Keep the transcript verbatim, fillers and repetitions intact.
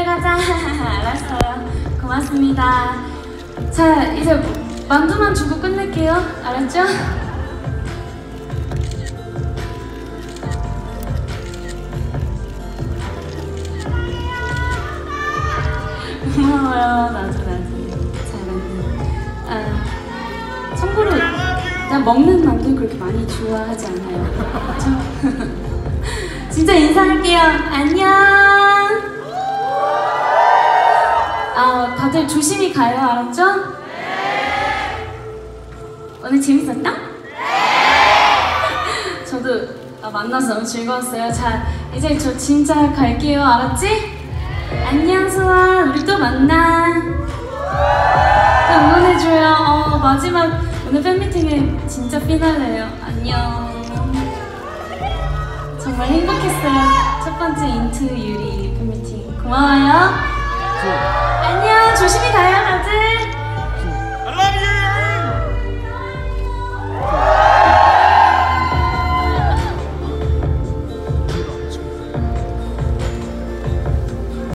가자. 알았어요. 고맙습니다. 자, 이제 만두만 주고 끝낼게요. 알았죠? 고마워요. 나도 나도 잘 만든. 아, 참고로 난 먹는 만두 그렇게 많이 좋아하지 않아요. 그렇죠? 진짜 인사할게요. 안녕. 아, 다들 조심히 가요. 알았죠? 네. 오늘 재밌었다? 네. 저도 아, 만나서 너무 즐거웠어요. 자, 이제 저 진짜 갈게요. 알았지? 네. 안녕 수아. 우리 또 만나. 또 응원해줘요. 어, 마지막 오늘 팬미팅은 진짜 피날레예요. 안녕. 정말 행복했어요. 첫 번째 인투 유리 팬미팅. 고마워요. 안녕. 조심히 가요.